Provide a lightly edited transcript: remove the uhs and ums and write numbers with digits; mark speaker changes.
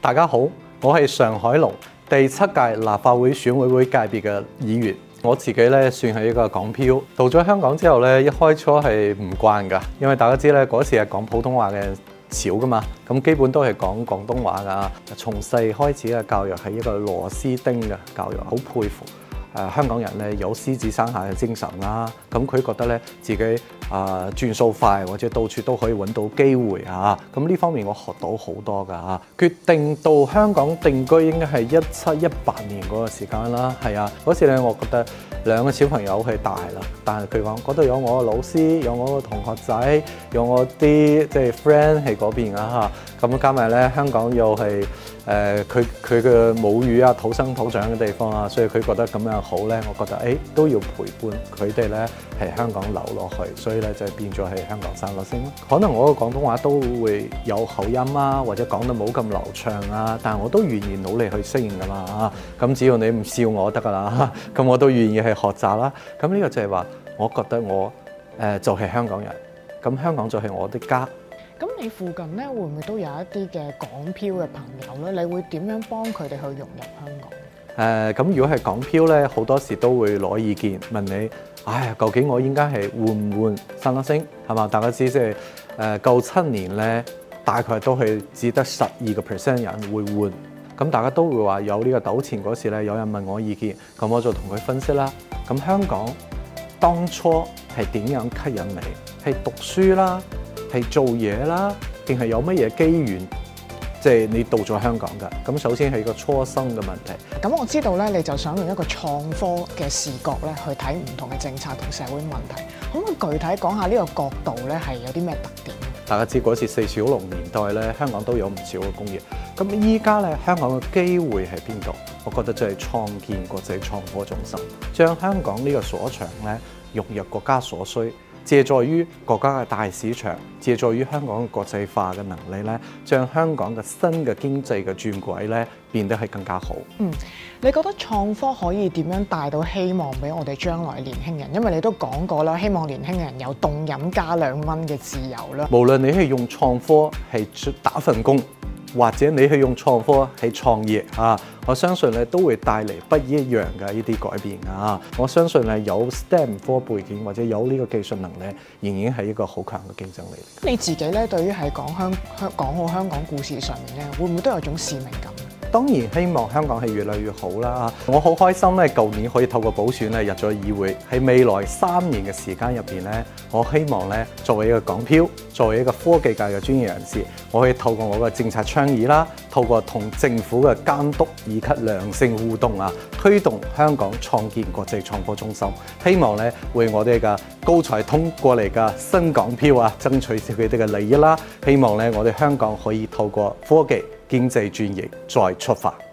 Speaker 1: 大家好，我係上海龍第7屆立法會選委會界別嘅議員。我自己咧算係一個港漂，到咗香港之後咧，一開初係唔慣㗎，因為大家知咧嗰時係講普通話嘅少㗎嘛，咁基本都係講廣東話㗎。從細開始嘅教育係一個螺絲釘嘅教育，好佩服。香港人咧有獅子山下嘅精神啦，咁佢覺得咧自己轉數快，或者到處都可以揾到機會啊，咁呢方面我學到好多㗎。決定到香港定居應該係17、18年嗰個時間啦，係啊，嗰時咧我覺得2個小朋友係大啦，但係佢講嗰度有我嘅老師，有我嘅同學仔，有我啲即係 friend 喺嗰邊啊嚇，咁加埋咧香港又係佢嘅母語啊，土生土長嘅地方啊，所以佢覺得咁樣好咧，我覺得都要陪伴佢哋咧喺香港留落去，所以咧就變咗喺香港生咗先咯。可能我嘅廣東話都會有口音啊，或者講得冇咁流暢啊，但係我都願意努力去適應㗎嘛。咁只要你唔笑我得㗎啦，咁我都願意去學習啦。咁呢個就係話，我覺得我就係香港人，咁香港就係我的家。
Speaker 2: 咁你附近咧會唔會都有一啲嘅港漂嘅朋友咧？你會點樣幫佢哋去融入香港？
Speaker 1: 咁如果係港漂咧，好多時都會攞意見問你，究竟我應該係換唔換新粒星係嘛？大家知即係97年咧，大概都係只得12% 人會換。咁大家都會話有呢個糾纏嗰時咧，有人問我意見，咁我就同佢分析啦。咁香港當初係點樣吸引你？係讀書啦，係做嘢啦，定係有乜嘢機緣？即係你到咗香港㗎。咁首先係一個初生嘅問題。
Speaker 2: 咁我知道咧，你就想用一個創科嘅視角咧，去睇唔同嘅政策同社會問題。可唔可以具體講下呢個角度咧係有啲咩特點？
Speaker 1: 大家知嗰時4小龍年代咧，香港都有唔少嘅工業。咁依家咧，香港嘅機會喺邊度？我覺得就係創建國際創科中心，將香港呢個所長咧融入國家所需。借助於國家嘅大市場，借助於香港嘅國際化嘅能力咧，將香港嘅新嘅經濟嘅轉軌咧變得係更加好。
Speaker 2: 你覺得創科可以點樣帶到希望俾我哋將來年輕人？因為你都講過啦，希望年輕人有凍飲加2蚊嘅自由啦。
Speaker 1: 無論你係用創科係打份工，或者你係用創科係創業我相信咧都會帶嚟不一樣嘅呢啲改變我相信咧有 STEM 科背景或者有呢個技術能力，仍然係一個好強嘅競爭力。
Speaker 2: 你自己咧對於係講好香港故事上面咧，會唔會都有種使命感？
Speaker 1: 當然希望香港係越嚟越好啦！我好開心咧，舊年可以透過補選咧入咗議會。喺未來3年嘅時間入邊咧，我希望咧作為一個港漂，作為一個科技界嘅專業人士，我可以透過我嘅政策倡議啦，透過同政府嘅監督以及良性互動推動香港創建國際創科中心。希望咧為我哋嘅高才通過嚟嘅新港漂爭取佢哋嘅利益啦。希望咧我哋香港可以透過科技經濟轉型再出發。